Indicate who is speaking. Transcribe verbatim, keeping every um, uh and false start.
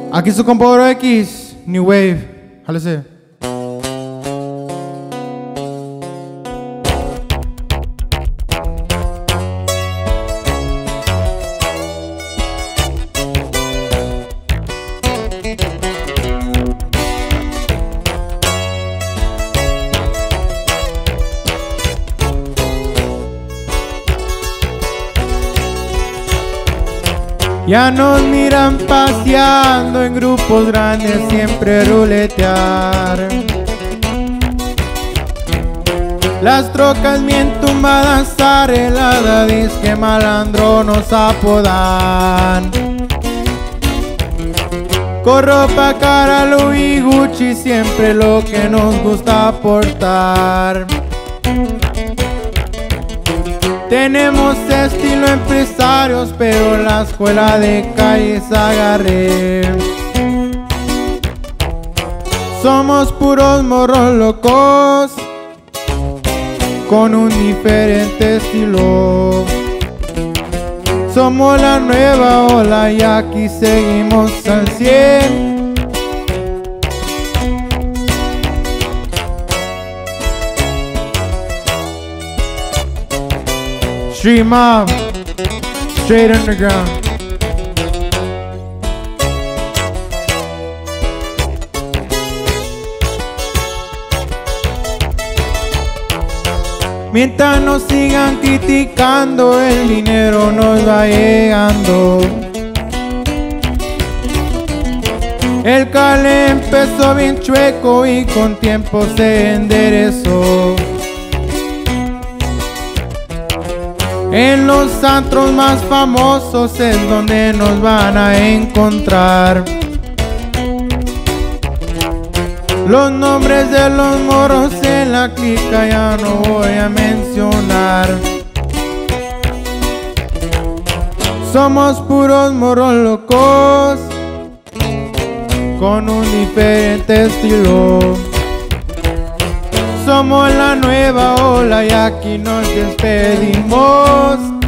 Speaker 1: Aquí su compa Oro X, New Wave, jálese. Ya nos miran paseando en grupos grandes, siempre ruletear. Las trocas bien tumbadas, arregladas, disque malandro nos apodan. Con ropa cara, Louis, Gucci, siempre lo que nos gusta portar. Tenemos estilo empresarios, pero la escuela de calles agarré. Somos puros morros locos, con un diferente estilo. Somos la nueva ola y aquí seguimos al cien. Street Mob, straight underground. Mientras nos sigan criticando, el dinero nos va llegando. El cale empezó bien chueco y con tiempo se enderezó. En los antros más famosos es donde nos van a encontrar. Los nombres de los morros en la clica ya no voy a mencionar. Somos puros morros locos, con un diferente estilo. Somos la nueva ola y aquí nos despedimos.